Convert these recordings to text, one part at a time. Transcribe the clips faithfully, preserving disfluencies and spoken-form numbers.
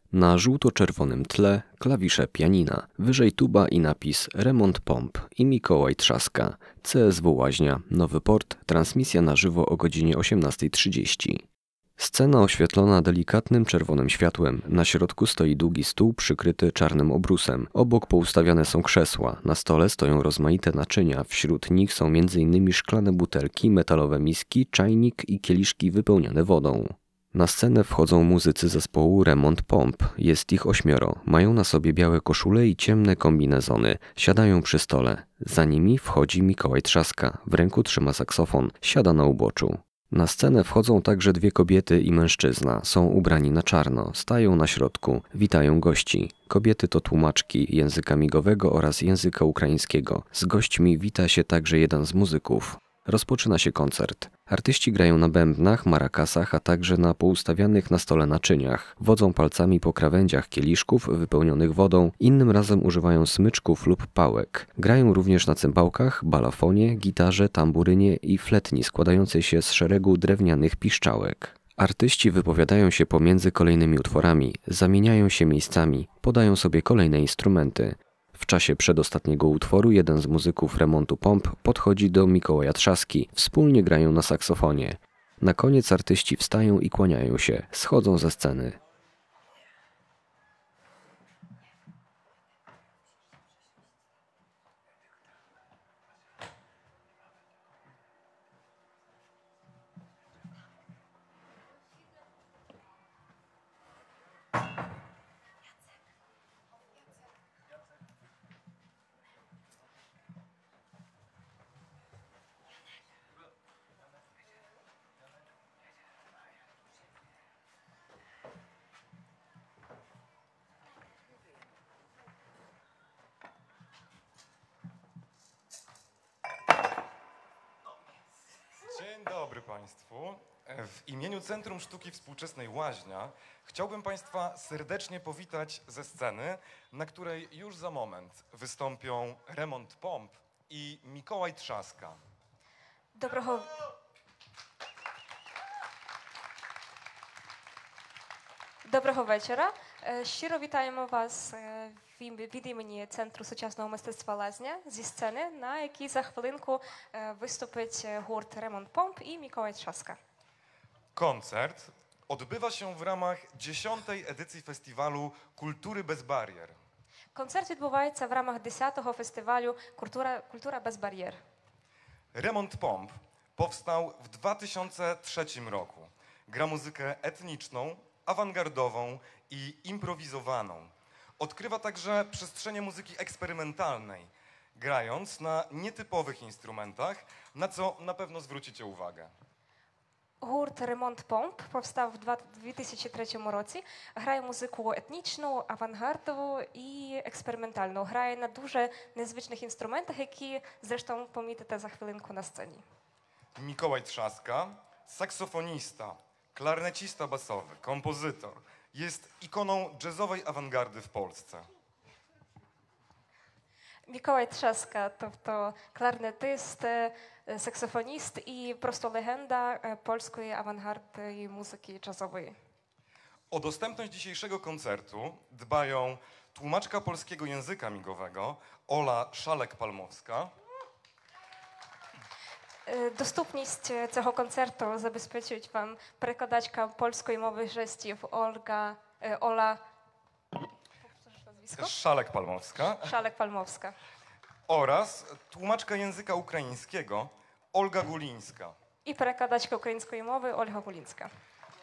Na żółto-czerwonym tle klawisze pianina, wyżej tuba i napis Remont Pomp i Mikołaj Trzaska, C S W Łaźnia, Nowy Port, transmisja na żywo o godzinie osiemnasta trzydzieści. Scena oświetlona delikatnym czerwonym światłem. Na środku stoi długi stół przykryty czarnym obrusem. Obok poustawiane są krzesła. Na stole stoją rozmaite naczynia. Wśród nich są między innymi szklane butelki, metalowe miski, czajnik i kieliszki wypełnione wodą. Na scenę wchodzą muzycy zespołu Remont Pomp. Jest ich ośmioro. Mają na sobie białe koszule i ciemne kombinezony. Siadają przy stole. Za nimi wchodzi Mikołaj Trzaska. W ręku trzyma saksofon. Siada na uboczu. Na scenę wchodzą także dwie kobiety i mężczyzna. Są ubrani na czarno. Stają na środku. Witają gości. Kobiety to tłumaczki języka migowego oraz języka ukraińskiego. Z gośćmi wita się także jeden z muzyków. Rozpoczyna się koncert. Artyści grają na bębnach, marakasach, a także na poustawianych na stole naczyniach. Wodzą palcami po krawędziach kieliszków wypełnionych wodą, innym razem używają smyczków lub pałek. Grają również na cymbałkach, balafonie, gitarze, tamburynie i fletni składającej się z szeregu drewnianych piszczałek. Artyści wypowiadają się pomiędzy kolejnymi utworami, zamieniają się miejscami, podają sobie kolejne instrumenty. W czasie przedostatniego utworu jeden z muzyków Remontu Pomp podchodzi do Mikołaja Trzaski. Wspólnie grają na saksofonie. Na koniec artyści wstają i kłaniają się. Schodzą ze sceny. Dzień dobry Państwu. W imieniu Centrum Sztuki Współczesnej Łaźnia chciałbym Państwa serdecznie powitać ze sceny, na której już za moment wystąpią Remont Pomp i Mikołaj Trzaska. Доброго... Доброго вечора. Щиро вітаємо вас від імені Центру сучасного мистецтва «Лазня» зі сцени, на якій за хвилинку wystąpić гурт Remont Pomp i Mikołaj Trzaska. Koncert odbywa się w ramach dziesiątej edycji festiwalu Kultury bez barier. Концерт відбувається в рамах десятого фестивалю «Культура, культура без бар'єр». Remont Pomp powstał w dwa tysiące trzecim roku. Gra muzykę etniczną, awangardową i improwizowaną. Odkrywa także przestrzenie muzyki eksperymentalnej, grając na nietypowych instrumentach, na co na pewno zwrócicie uwagę. Гурт Ремонт Помп повстав в дві тисячі третьому році. Грає музику етнічну, авангардову і експериментальну. Грає на дуже незвичних інструментах, які, зрештою, помітите за хвилинку на сцені. Mikołaj Trzaska, saksofonista, klarnecista basowy, kompozytor, jest ikoną jazzowej awangardy w Polsce. Миколай Трzaska, тобто кларнетист, саксофоніст і просто легенда польської авангарди і музики джазової. O dostępność dzisiejszego koncertu dbają tłumaczka polskiego języka migowego Ola Szalek-Palmowska. Доступність цього концерту забезпечують вам перекладачка польської мови жестів Ольга Ола Szalek-Palmowska Szalek-Palmowska oraz tłumaczka języka ukraińskiego Olga Gulińska. I перекладачка української мови Ольга Гулінська.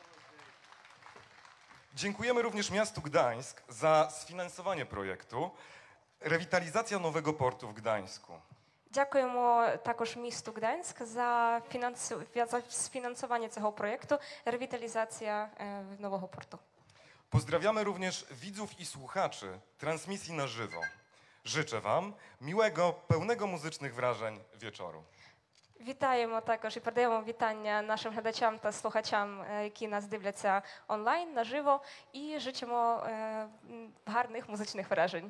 Dziękujemy również miastu Gdańsk za sfinansowanie projektu Rewitalizacja Nowego Portu w Gdańsku. Дякуємо також місту Гданськ за, фінансу... за сфінансування цього проєкту «Ревіталізація Нового порту». Pozdrawiamy również widzów i słuchaczy transmisji na żywo. Życzę Wam miłego, pełnego muzycznych wrażeń wieczoru. Вітаємо також і передаємо вітання нашим глядачам та слухачам, які нас дивляться онлайн, наживо, і жичимо гарних музичних вражень.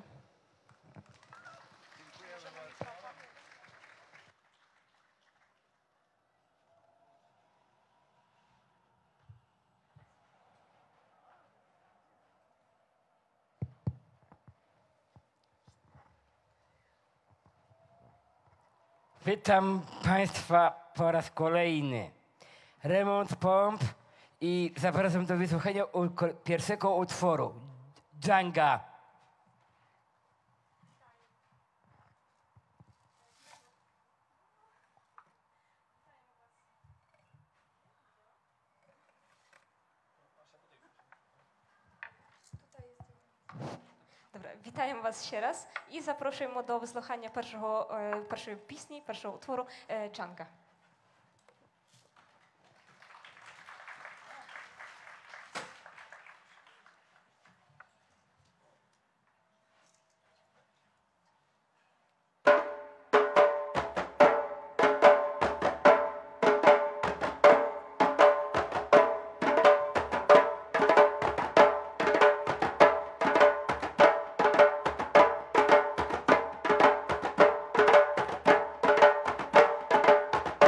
Witam Państwa po raz kolejny. Remont Pomp i zapraszam do wysłuchania u- ko- pierwszego utworu. Dżanga. Dobra, witaємо вас ще раз і запрошуємо до вислухання першого, е, першої пісні, першого утвору е, «Джанга». Dżanga.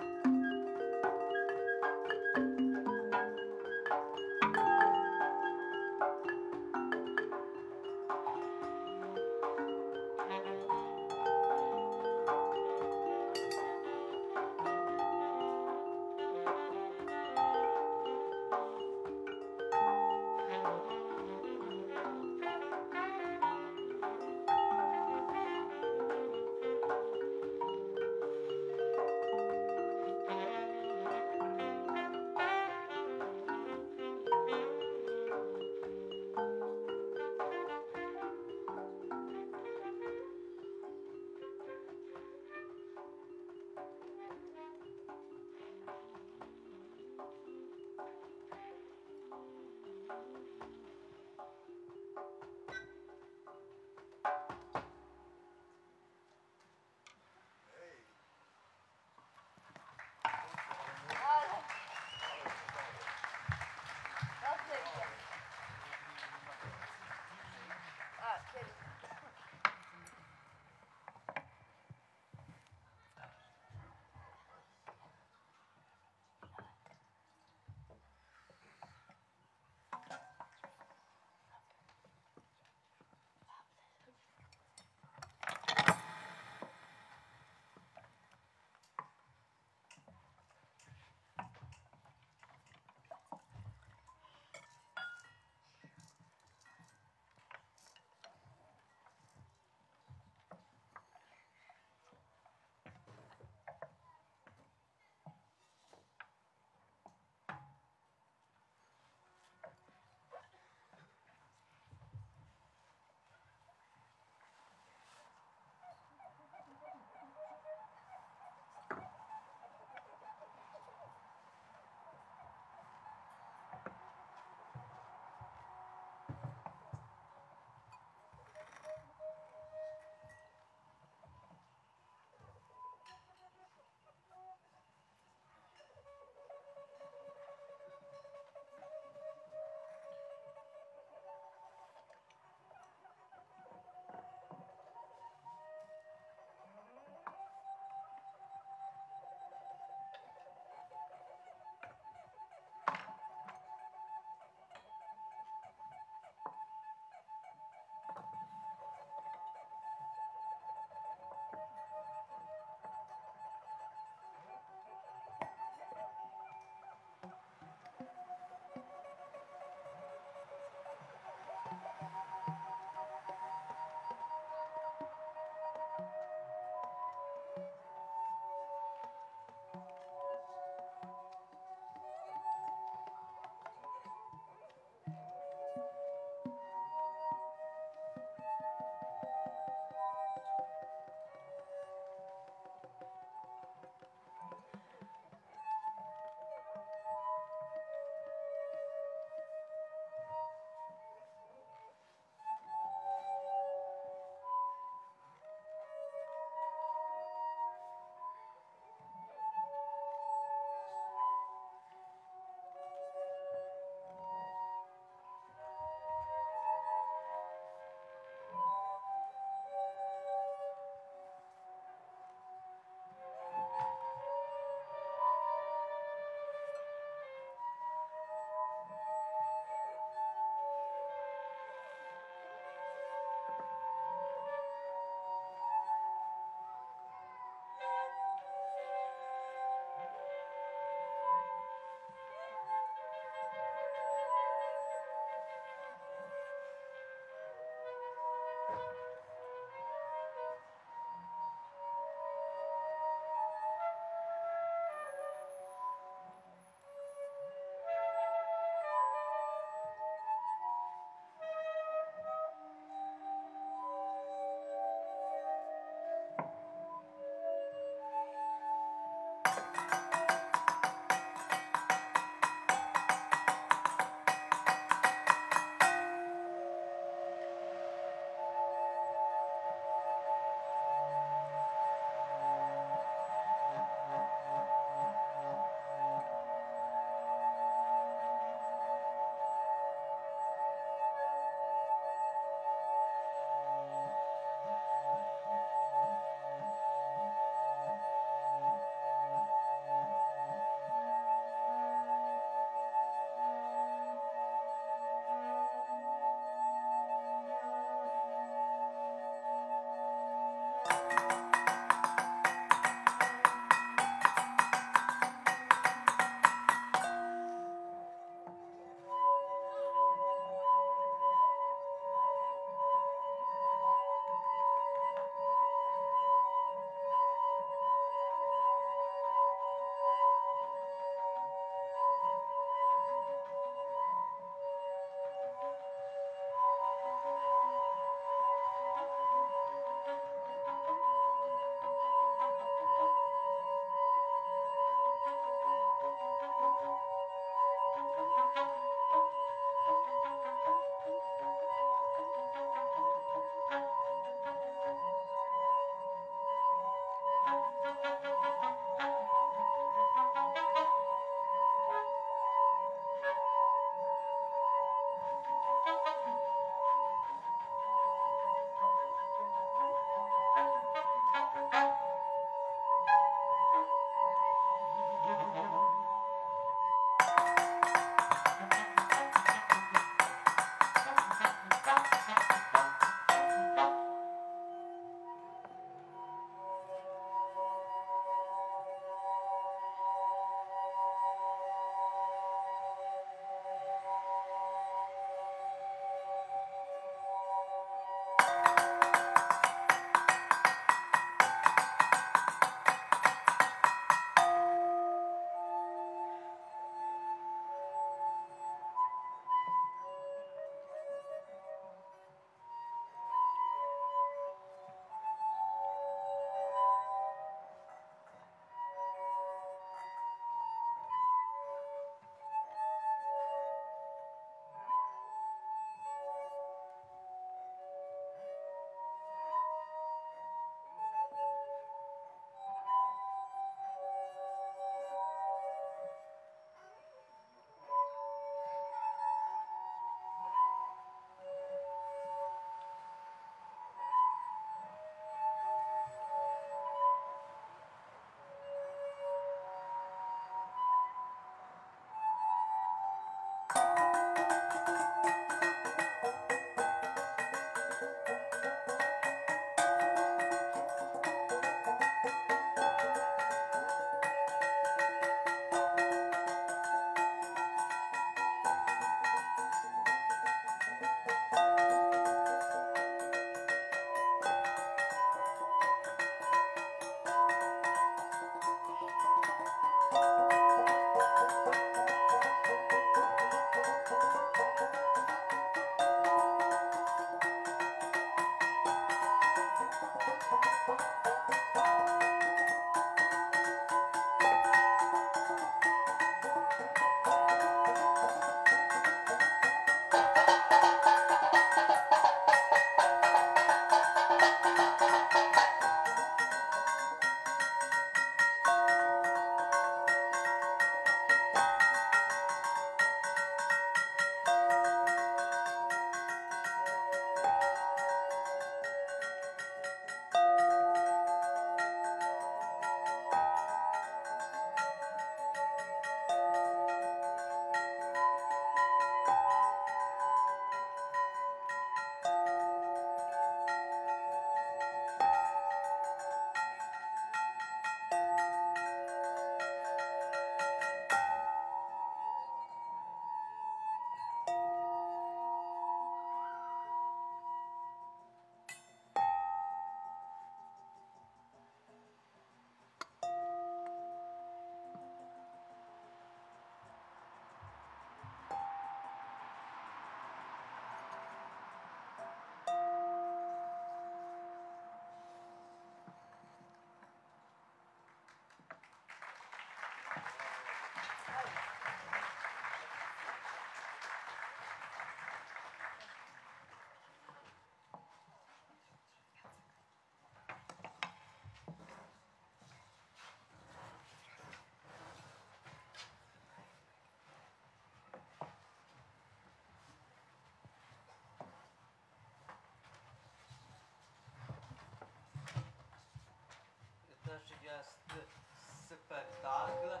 spektakl.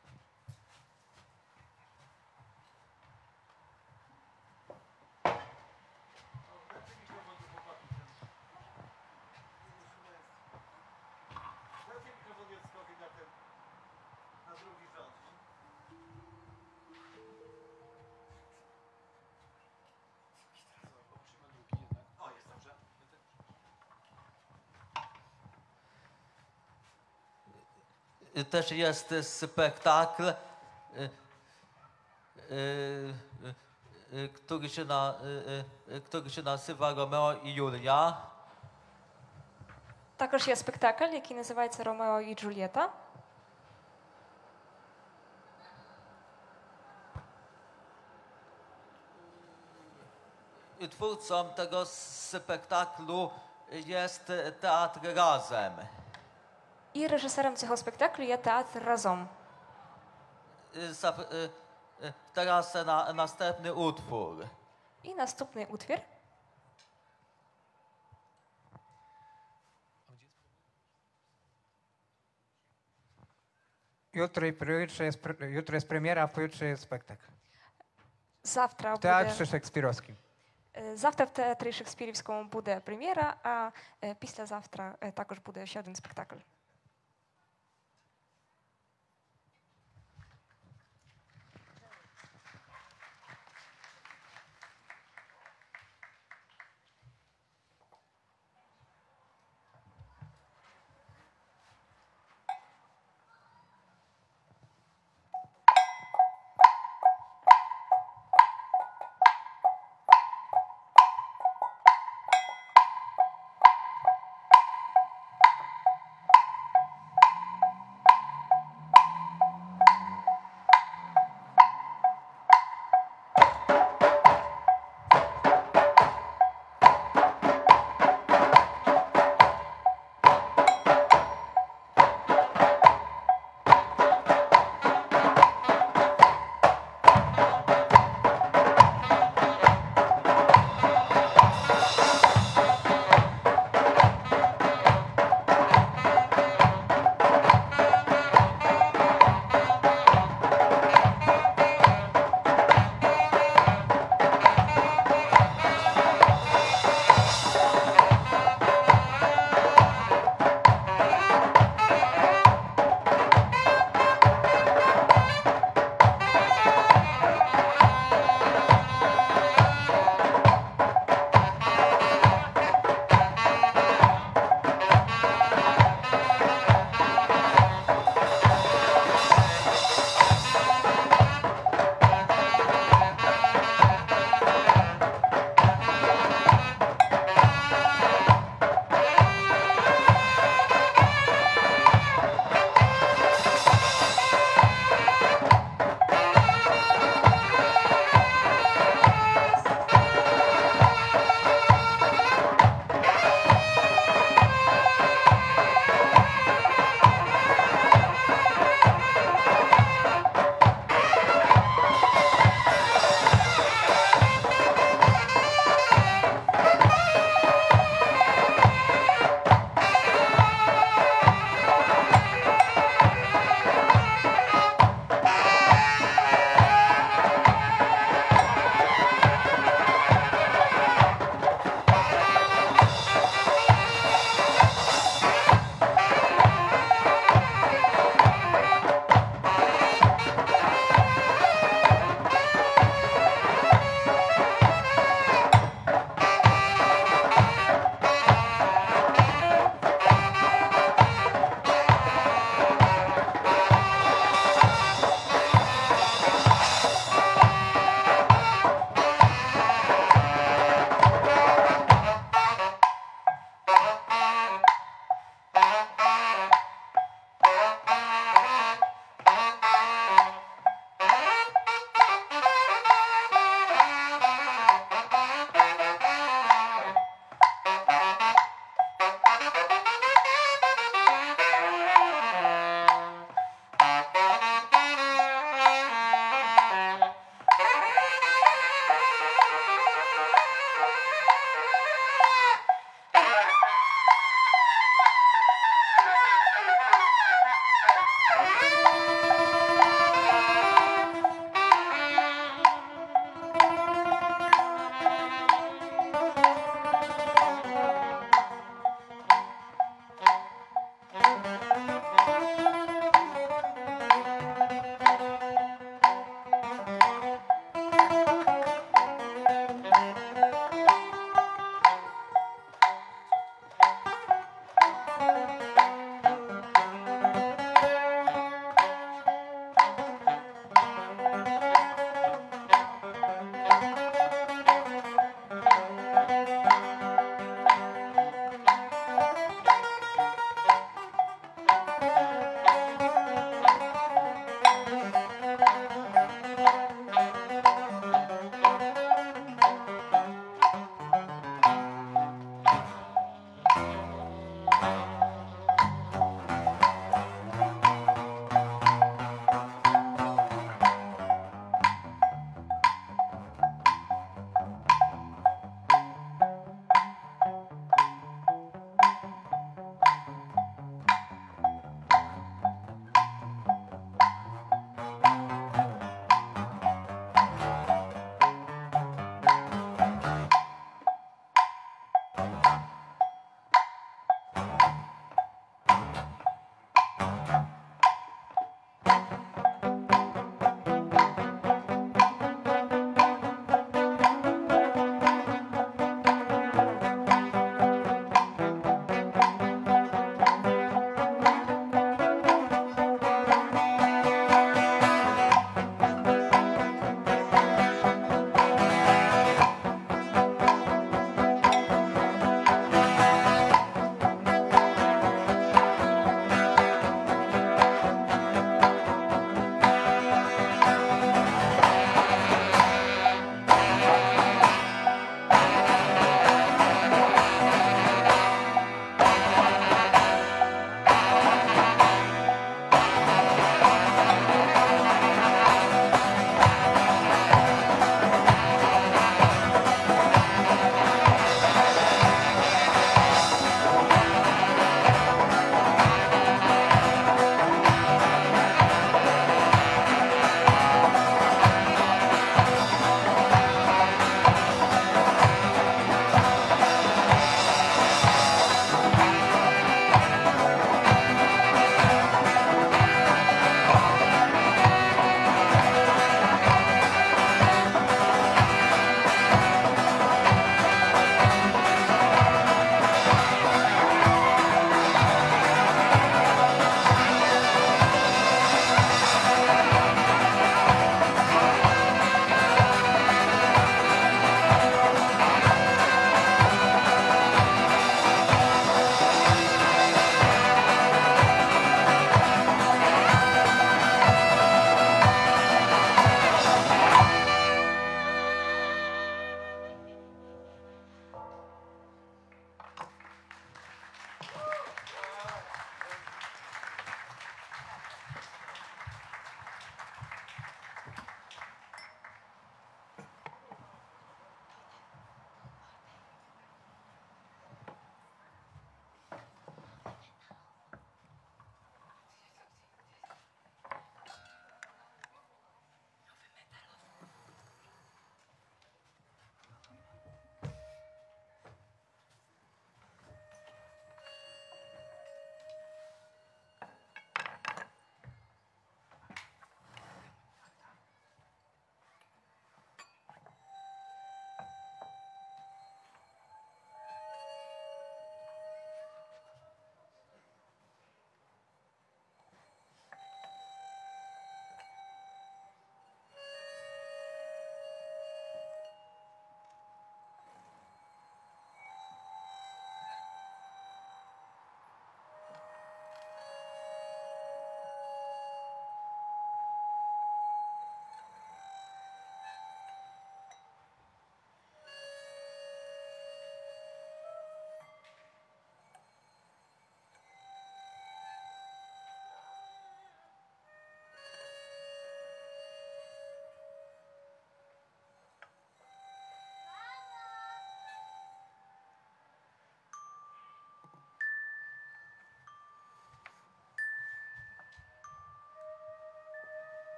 Też jest spektakl, y, y, y, który się, na, y, y, który się nazywa Romeo i Julia. Також є спектакль, який називається Ромео і Джульєта. I twórcą tego spektaklu jest Teatr Razem. І режисером цього спектаклю є театр «Разом». Y, zap- y, y, Teraz na, następny utwór. І наступний утвір. Jutro i pojutrze jest, pre- jutro jest premiera, a pojutrze jest spektakl. Завтра W Teatrze буде, Szekspirowskim. е, завтра в театрі Шекспірівському буде прем'єра, а е, післязавтра е, також буде ще один спектакль.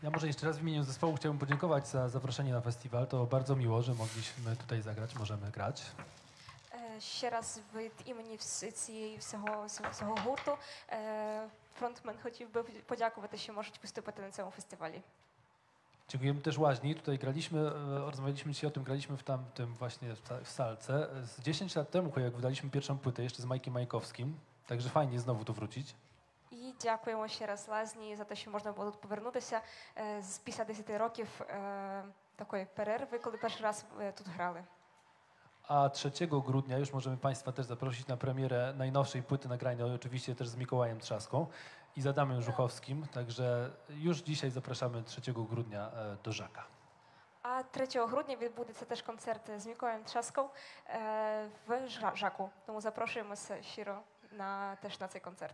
Ja może jeszcze raz w imieniu zespołu chciałbym podziękować za zaproszenie na festiwal. To bardzo miło, że mogliśmy tutaj zagrać, możemy grać. Е, Ще раз від імені вс- цієї всього, всього гурту е, фронтмен хотів би подякувати, що можуть виступити на цьому фестивалі. Dziękujemy też Łaźni. Tutaj graliśmy, e, rozmawialiśmy dzisiaj o tym, graliśmy w tamtym właśnie w, ta- w salce. Z dziesięć lat temu, jak wydaliśmy pierwszą płytę, jeszcze z Majkiem Majkowskim. Także fajnie znowu tu wrócić. І дякуємо ще раз Лазні за те, що можна було тут повернутися е, з після десяти років е, такої перерви, коли перший раз е, тут грали. A trzeciego grudnia już możemy Państwa też zaprosić na premierę najnowszej płyty nagranej, oczywiście też z Mikołajem Trzaską i z Adamem Żuchowskim. Także już dzisiaj zapraszamy trzeciego grudnia e, do Żaka. А третього грудня відбудеться теж концерт з Миколаєм Трzaskом е, в Жа- Жаку. Тому запрошуємо с- щиро на теж на цей концерт.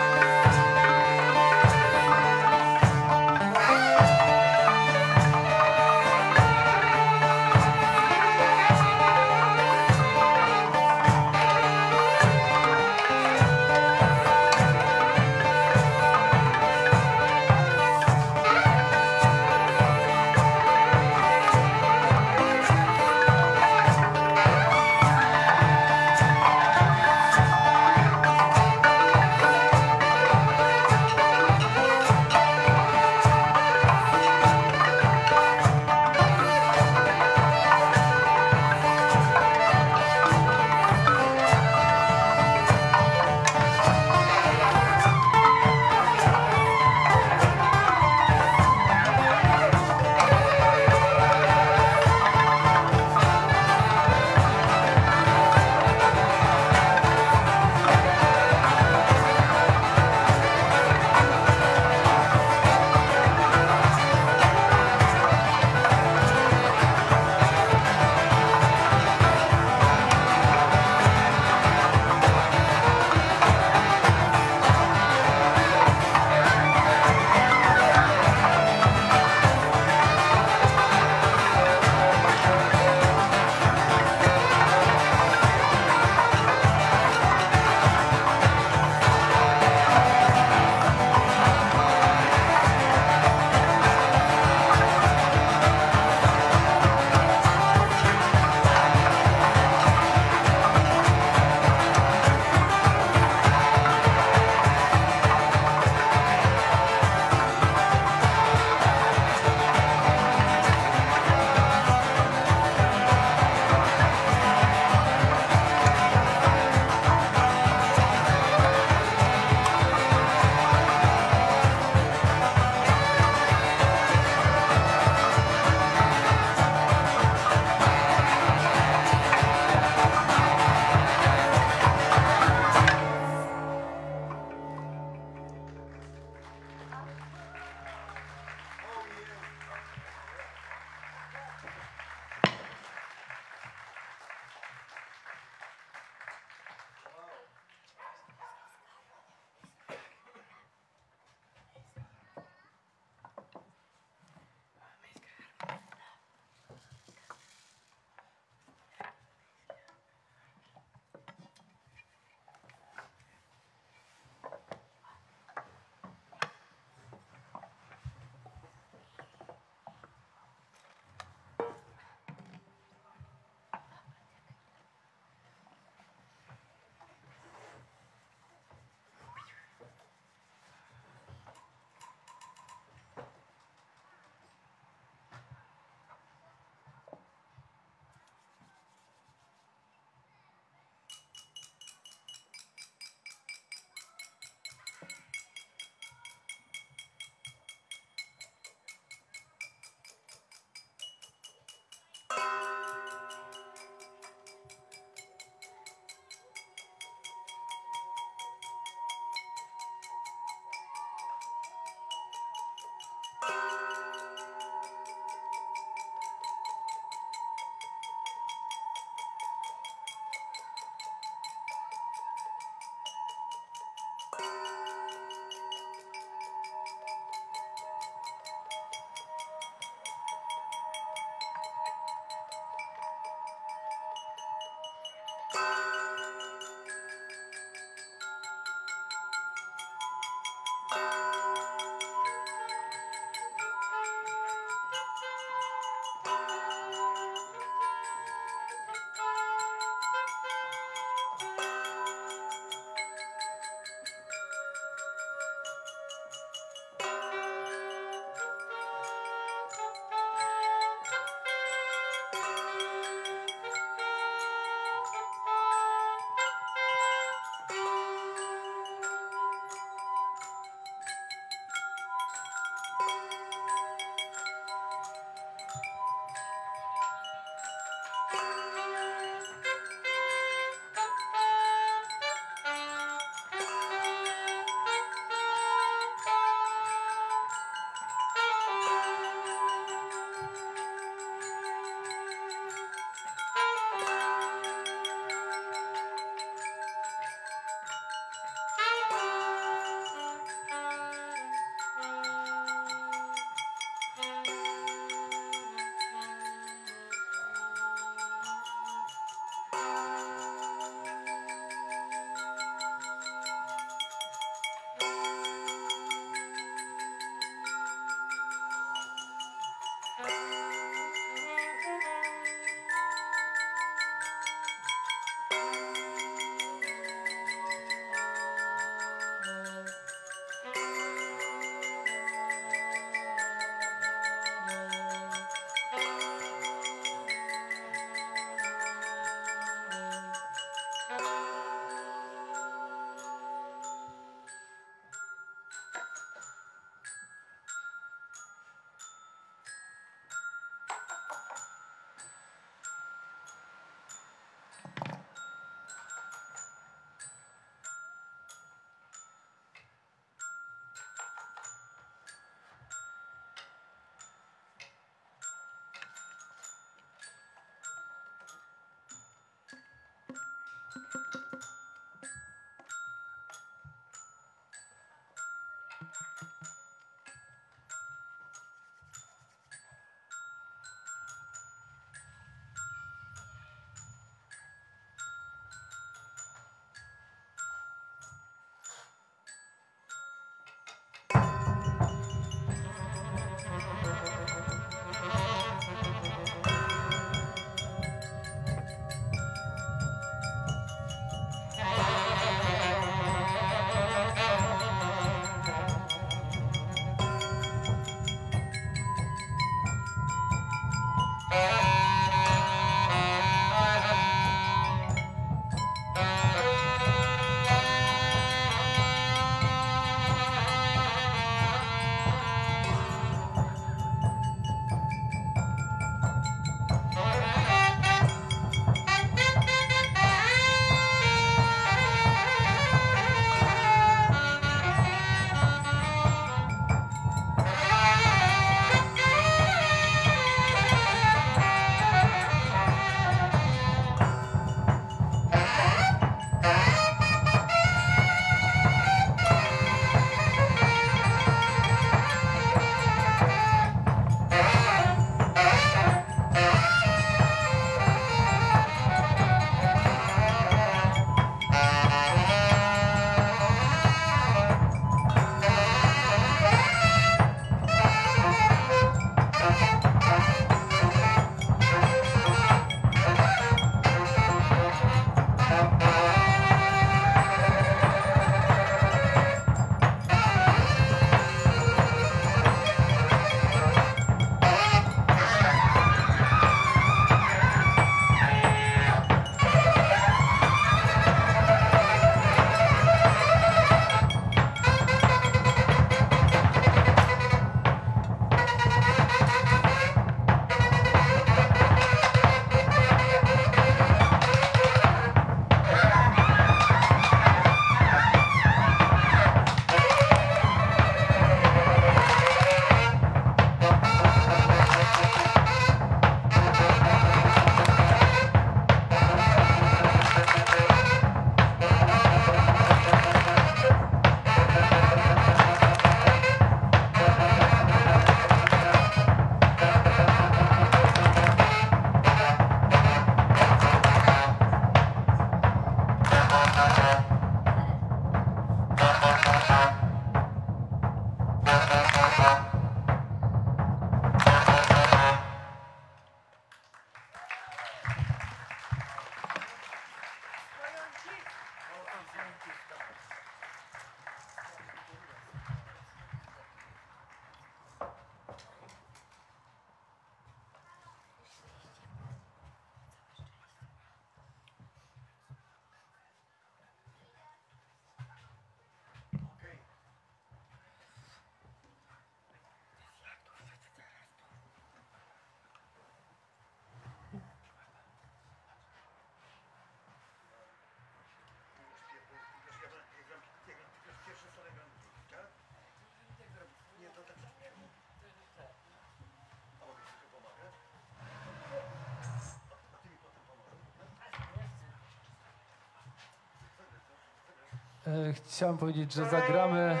E, Chciałem powiedzieć, że zagramy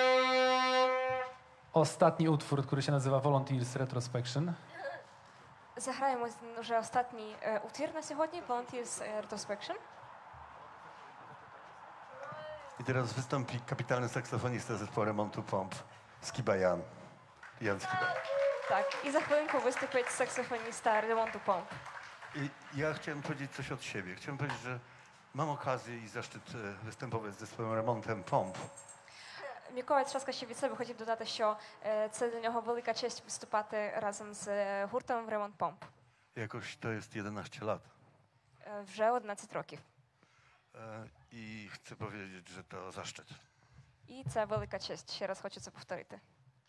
ostatni utwór, który się nazywa Volunteers Retrospection. Заграємо вже останній е, утвір на сьогодні, Volunteers е, Retrospection. I teraz wystąpi kapitalny saksofonista zespołu Remontu Pomp, Skiba Jan. Jan Skiba. Так, і за хвилинку виступить саксофоніста ремонту Помп. I ja chciałem powiedzieć coś od siebie. Chciałem powiedzieć, że mam okazję i zaszczyt e, występować z zespołem Remontem Pomp. Микола Траска ще від себе хотів додати, що е, це для нього велика честь виступати разом з е, гуртом Ремонт Помп. Jakoś to jest jedenaście lat. Е, Вже одинадцять років. E, I chcę powiedzieć, że to zaszczyt. І це велика честь. Ще раз хочу це повторити.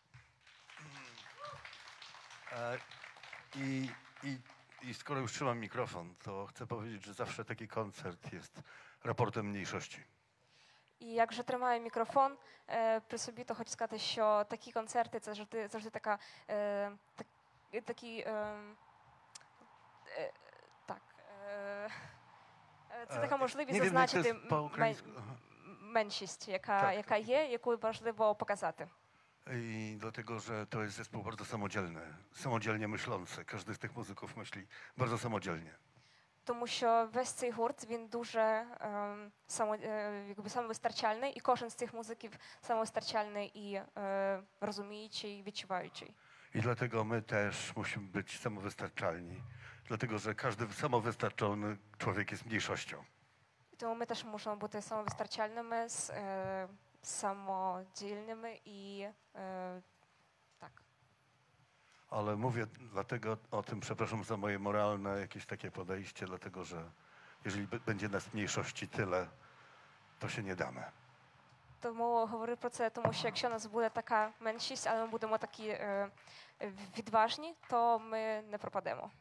E, I, i, I skoro już trzymam mikrofon, to chcę powiedzieć, że zawsze taki koncert jest raportem mniejszości. І як вже тримаю мікрофон е, при собі, то хочу сказати, що такі концерти це завжди, завжди така, е, так, такі, е, е, так, е, це така можливість Nie wiem, jak to зазначити jest po м- ukraińsku. меншість, яка, Так. яка є, яку важливо показати. I dlatego, że to jest zespół bardzo samodzielny, samodzielnie myślący. Każdy z tych muzyków myśli bardzo samodzielnie. Тому що весь цей гурт, він дуже е, само, е, якби самовистачальний, і кожен з цих музиків самовистачальний і е, розуміючий, відчуваючий. I dlatego my też musimy być samowystarczalni. Dlatego, że każdy samowystarczony człowiek jest mniejszością. І тому ми теж мусимо бути самовистачальними, с- е, самодільними і е, так. Ale mówię dlatego o tym, przepraszam za moje moralne jakieś takie podejście, dlatego że jeżeli b- będzie nas mniejszości tyle, to się nie damy. Тому говорю про це, тому що якщо нас буде така меншість, але ми будемо такі е, відважні, то ми не пропадемо.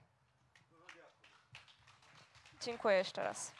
Дякую ще раз.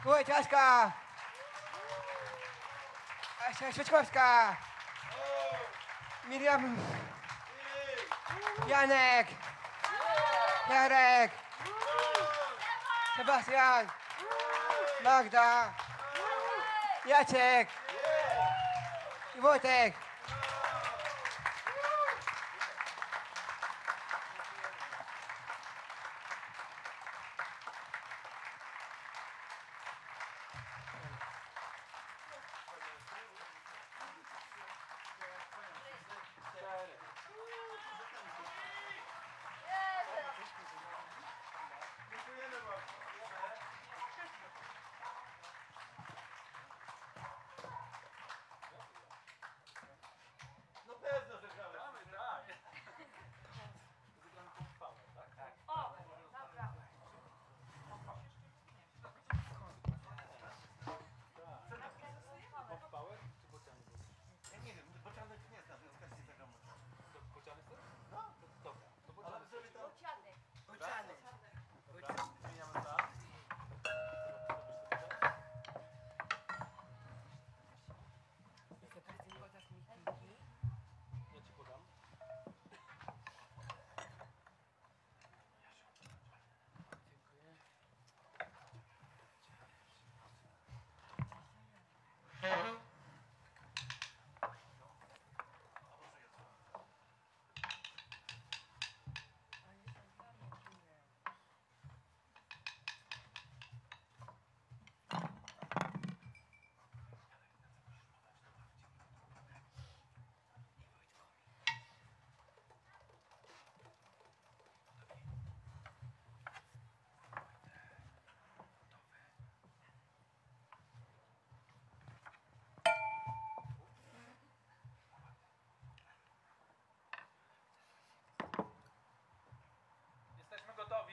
Wojciaszka! Asia Świeczkowska! Miriam! Janek! Jarek! Sebastian! Magda! Jacek! I Wojtek! Jesteśmy gotowi?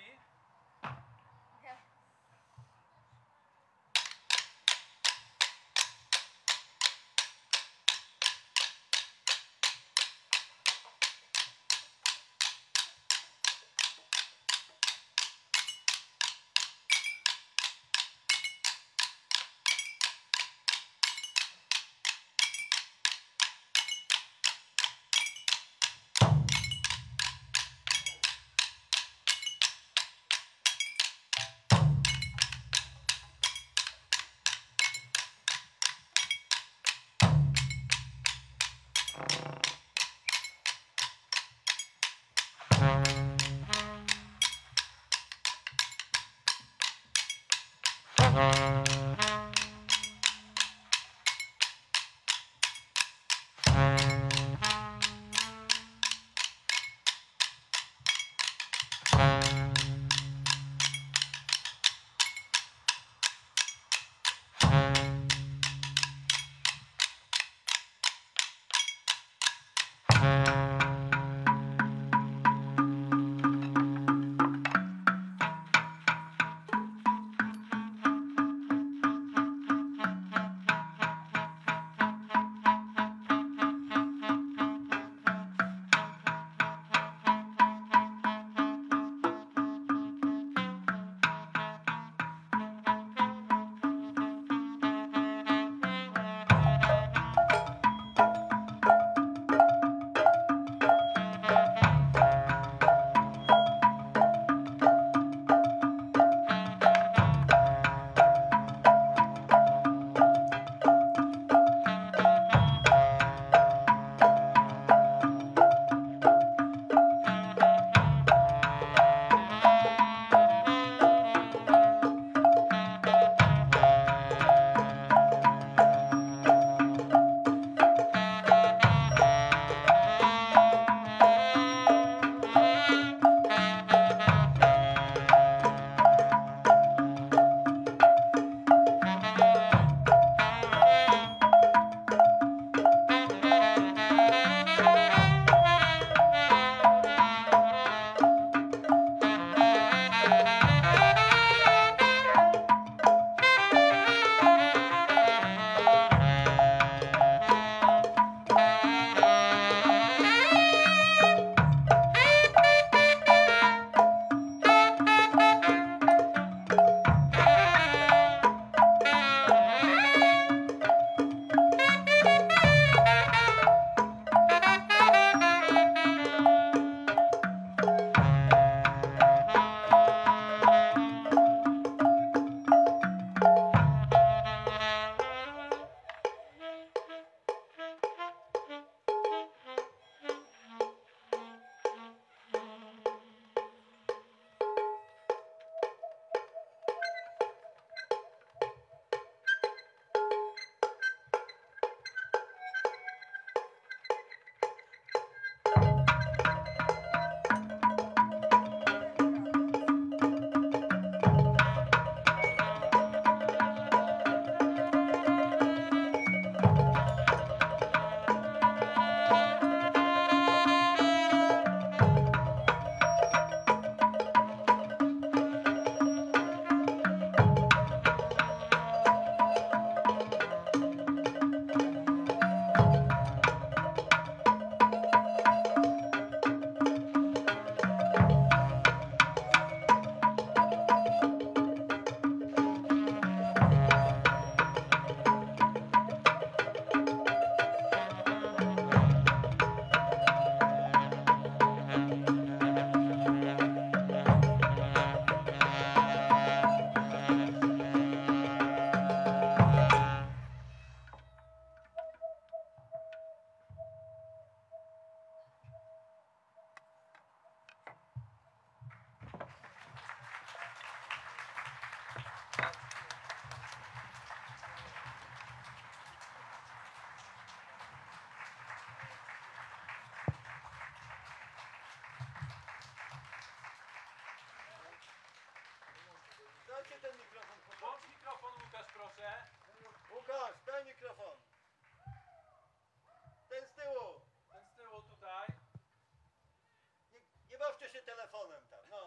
telefonem tam, no.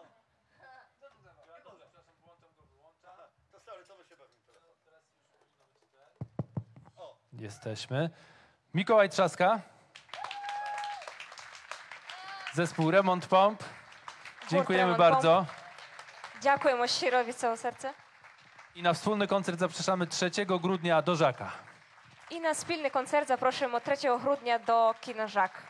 To sorry, co my się bawimy telefonem? Jesteśmy. Mikołaj Trzaska. Zespół Remont Pomp. Dziękujemy Remont bardzo. Дякуємо щиро від цього серця. I na wspólny koncert zapraszamy trzeciego grudnia do Żaka. І на спільний концерт запрошуємо третього грудня до кіно «Жак».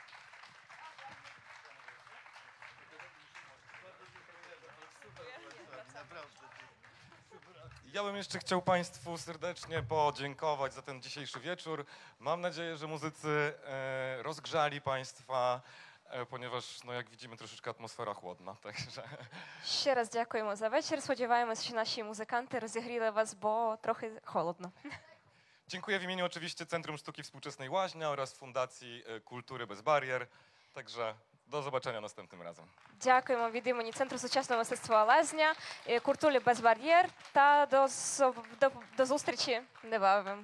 Ja bym jeszcze chciał Państwu serdecznie podziękować za ten dzisiejszy wieczór. Mam nadzieję, że muzycy e, rozgrzali Państwa, e, ponieważ, no, jak widzimy, troszeczkę atmosfera chłodna. Także Ще раз дякуємо за вечір. Сподіваємось, що наші музиканти розігріли вас, бо трохи холодно. dziękuję w imieniu oczywiście Centrum Sztuki Współczesnej Łaźnia oraz Fundacji e, Kultury Bez Barier. Także do zobaczenia następnym razem. Дякуємо від імені Центру сучасного мистецтва «Лазня», е, культурі «Без бар'єр» та до, зо- до, до зустрічі небавим.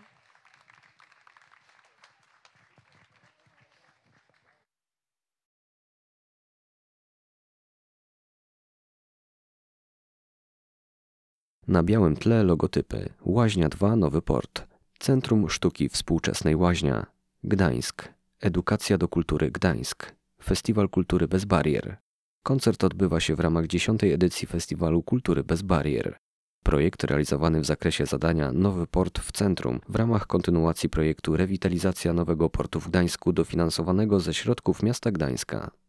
Na białym tle logotypy Łaźnia dwa Nowy Port, Centrum Sztuki Współczesnej Łaźnia, Gdańsk, Edukacja do Kultury Gdańsk, Festiwal Kultury Bez Barier. Koncert odbywa się w ramach dziesiątej edycji Festiwalu Kultury Bez Barier. Projekt realizowany w zakresie zadania Nowy Port w Centrum w ramach kontynuacji projektu Rewitalizacja Nowego Portu w Gdańsku dofinansowanego ze środków miasta Gdańska.